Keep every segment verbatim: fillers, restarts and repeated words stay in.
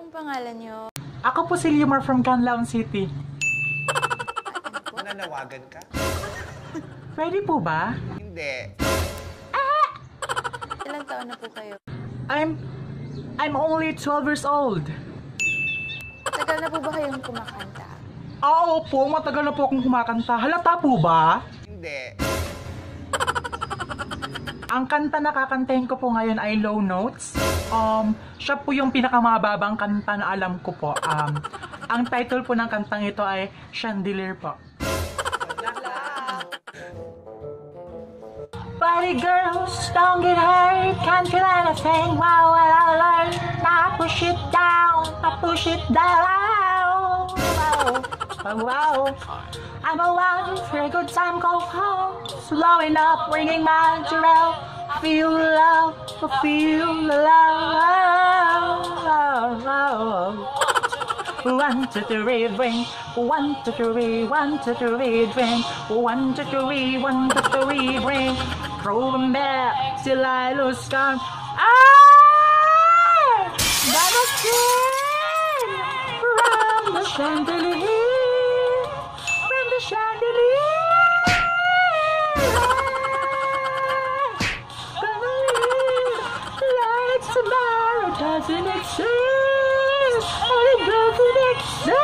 pong pangalan niyo? Ako po si Liomar from Canlaon City. Nananawagan ka? Pwede po ba? Hindi. Ilang taon na po kayo? I'm... I'm only twelve years old. Tagal na po ba kayong kumakanta? Oo po, matagal na po akong kumakanta. Halata po ba? Hindi. Ang kanta na kakantahin ko po ngayon ay Low Notes. Um, siya po yung pinakamababang kanta na alam ko po. Um, ang title po ng kantang ito ay Chandelier po. Party girls, don't get hurt, can't feel anything. Wow, what I learned, I push it down, I push it down. Wow, wow, wow. I'm alive for a good time, go home. Slowing up, ringing my Jarrell. Feel love, feel the love. One, two, three, drink. One, two, three, one, two, three, drink. One, two, three, one, two, three, drink. Throw them back till I lose count. I gotta sing from the chandelier, from the chandelier. Gonna live like tomorrow doesn't exist. And it doesn't exist.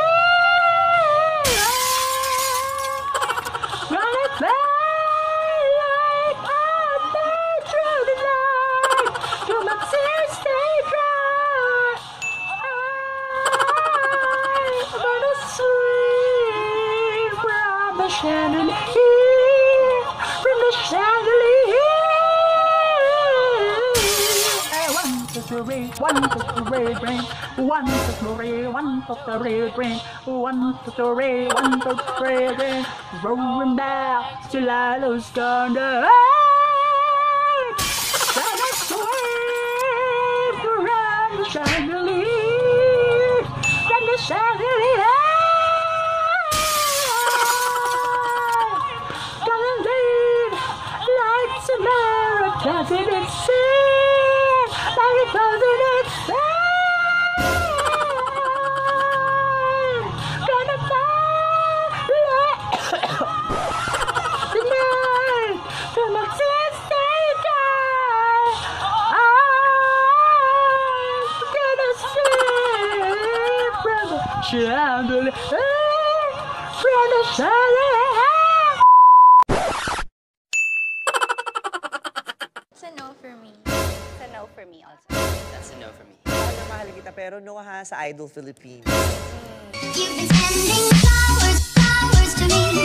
Gonna fly like a day through the night. You must stay dry. I'm gonna swing from the chandelier, from the chandelier. One, two, three, one, two, three, drink. One, two, three, one, two, three, drink. One, two, three, one, two, three, drink. Rolling back till I lose control. Gonna swing from the chandelier, from the chandelier. Gonna live like tomorrow doesn't exist, like it doesn't exist. Gonna fly tonight from a distant sky. I'm gonna sing from the chandelier, from the chandelier. It's a no for me. It's a no for me also. That's a no for me. Mahal na mahal kita, pero no ha sa Idol Philippines. You've been sending flowers, flowers to me.